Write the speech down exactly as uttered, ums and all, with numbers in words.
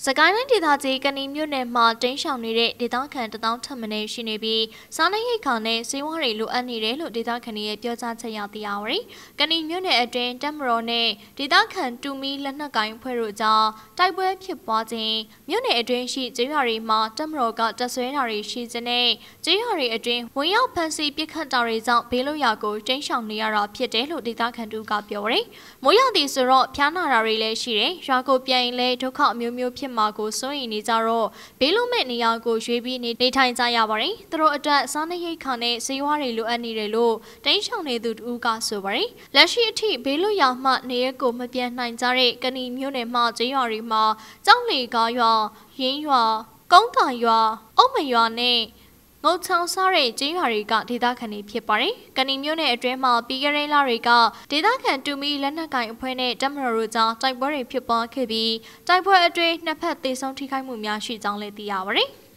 စကိုင်းတိုင်းဒေသကြီးကဏီမြို့နယ်မှာတင်းရှောင်နေတဲ့ဒေသခံတသောင်းထပ်မံရှိနေပြီးစားနပ်ရိက္ခာနဲ့ဆေးဝါးတွေလိုအပ်နေတယ်လို့ဒေသခံတွေရဲ့ပြောကြားချက်ရသိရပါတယ်။ကဏီမြို့နယ်အတွင်းတပ်မတော်နဲ့ဒေသခံတူမီလက်နက်ကိုင်ဖွဲ့တို့ကြားတိုက်ပွဲဖြစ်ပွားခြင်းမြို့နယ်အတွင်းရှိကျေးရွာတွေမှာတပ်မတော်ကတပ်ဆွဲတာတွေရှိခြင်းနဲ့ကျေးရွာတွေအတွင်းဝင်ရောက်ဖမ်းဆီးပစ်ခတ်တာတွေကြောင့်ဘေးလွတ်ရာကိုတင်းရှောင်နေရတာဖြစ်တယ်လို့ဒေသခံတို့ကပြောပါတယ်။မိုးရွာသည့်ဆိုတော့ဖျားနာတာတွေလည်းရှိတယ်။ရွာကိုပြန်ရင်လည်းဒုက္ခအမျိုးမျိုးဖြစ်မှာကိုစိုးရိမ်နေကြတော့ဘေးလုံးမဲ့နေရာကိုရွေးပြီးနေထိုင်ကြရပါတယ်။သူတို့အတွက်စားနပ်ရိက္ခာနဲ့ဆေးဝါးတွေလိုအပ်နေတယ်လို့တင်းရှောင်နေသူတို့ကဆိုပါတယ်။လက်ရှိအထိဘေးလွတ်ရာမှနေရကိုမပြန်နိုင်ကြတဲ့ကဏီမြို့နယ်မှာကျေးရွာတွေမှာကြောက်လေကားရွာရင်းရွာကုန်းတာရွာအုံမရွာနဲ့ငုတ်ချောင်းစားတဲ့ကျေးရွာတွေကဒေသခံတွေဖြစ်ပါတယ်။ကဏီမြို့နယ်အတွင်းမှာပြီးခဲ့တဲ့လတွေကဒေသခံတူမီလက်နက်ကိုင်အဖွဲ့နဲ့တပ်မတော်တို့ကြားတိုက်ပွဲတွေဖြစ်ပွားခဲ့ပြီးတိုက်ပွဲအတွင်းနှစ်ဖက်သေဆုံးထိခိုက်မှုများရှိကြောင်းလည်းသိရပါတယ်။